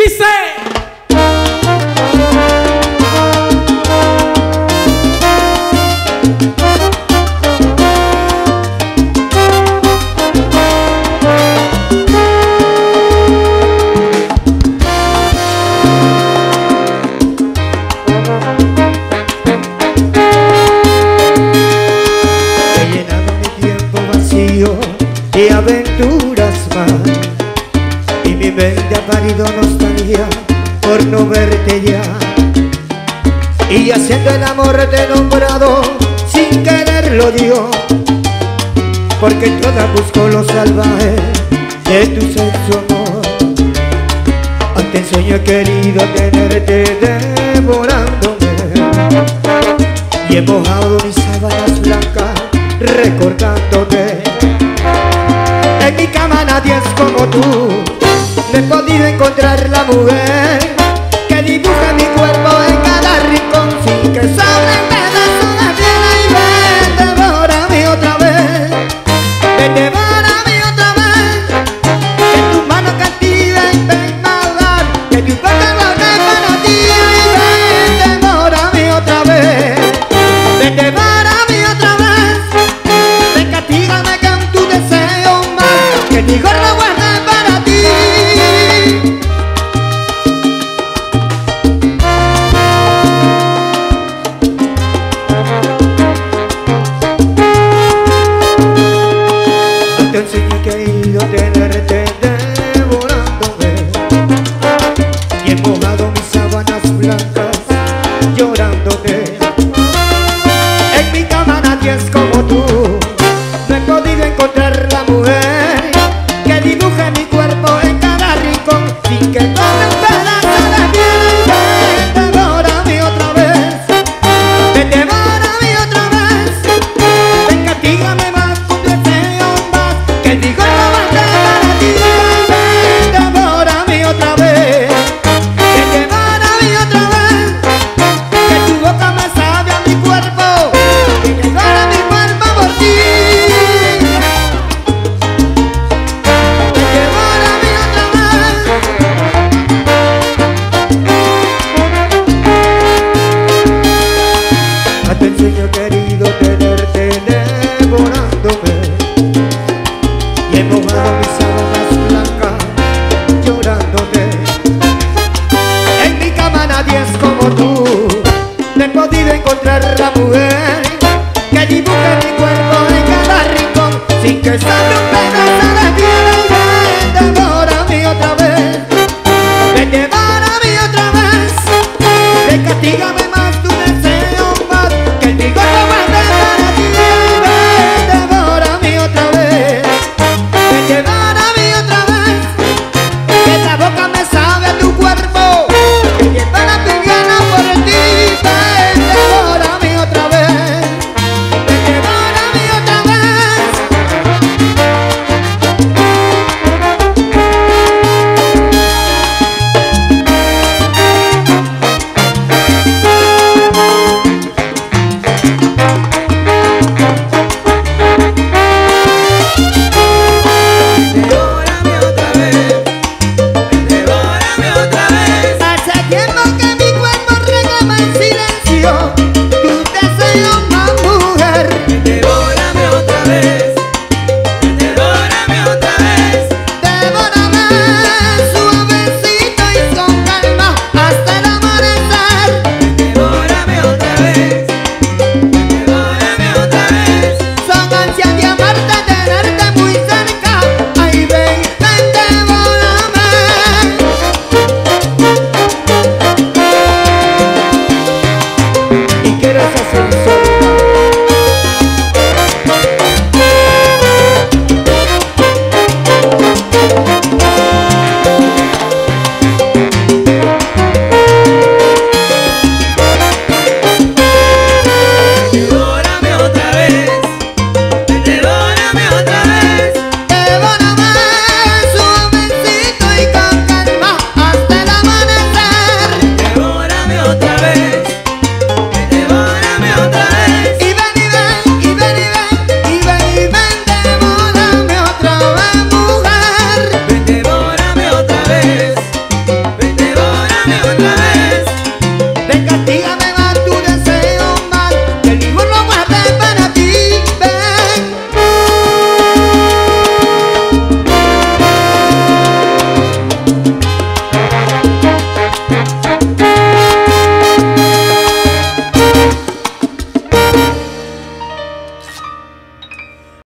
Dice. Y aventuras más, y mi mente ha parido nostalgia por no verte ya, y haciendo el amor te he nombrado sin quererlo yo, porque en todas busco lo salvaje de tu sexo amor. Ante el sueño he querido tenerte devorándome, y he mojado mis sábanas blancas recordándote. En mi cama nadie es como tú, no he podido encontrar la mujer